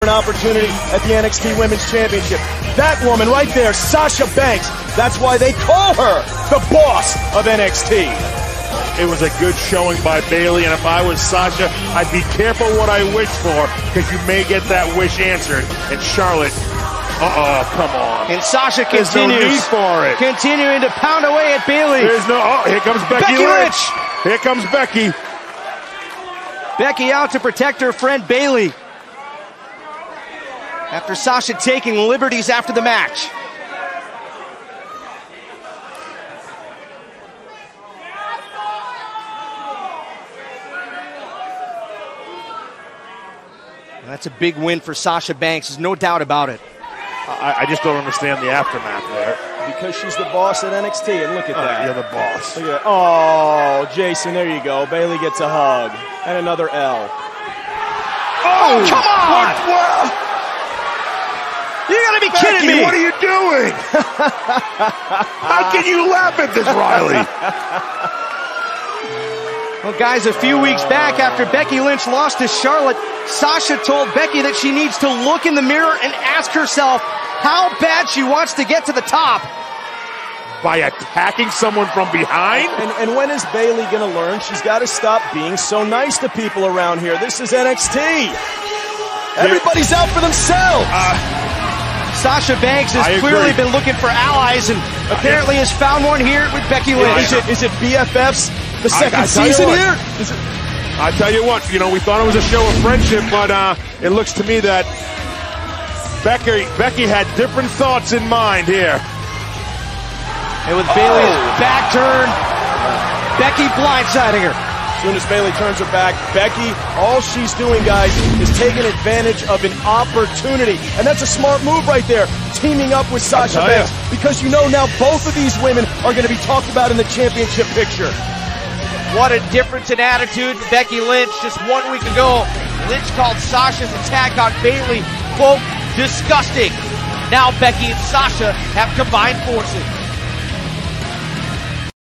an opportunity at the NXT Women's Championship. That woman right there, Sasha Banks, that's why they call her the boss of NXT. It was a good showing by Bayley, and if I was Sasha, I'd be careful what I wish for, because you may get that wish answered. And Charlotte, come on. And Sasha continues. There's no need for it. Continuing to pound away at Bayley. There's no, here comes Becky Lynch. Here comes Becky. Becky out to protect her friend Bayley, after Sasha taking liberties after the match. That's a big win for Sasha Banks, there's no doubt about it. I just don't understand the aftermath there. Because she's the boss at NXT, and look at that. You're the boss. Look at that. Oh, Jason, there you go. Bayley gets a hug. And another L. Oh, come on! You gotta be kidding me! What are you doing? How can you laugh at this, Riley? Well, guys, a few weeks back, after Becky Lynch lost to Charlotte, Sasha told Becky that she needs to look in the mirror and ask herself how bad she wants to get to the top. By attacking someone from behind? And when is Bayley going to learn? She's got to stop being so nice to people around here. This is NXT. Everybody's out for themselves. Sasha Banks has clearly been looking for allies, and apparently has found one here with Becky Lynch. Is it BFFs the second season here? I tell you what, we thought it was a show of friendship, but it looks to me that Becky had different thoughts in mind here. And with Bayley's back turn, Becky blindsiding her. As soon as Bayley turns her back, Becky, all she's doing, guys, is taking advantage of an opportunity. And that's a smart move right there, teaming up with Sasha Banks. Because now both of these women are going to be talked about in the championship picture. What a difference in attitude. Becky Lynch just 1 week ago, Lynch called Sasha's attack on Bayley, quote, disgusting. Now Becky and Sasha have combined forces.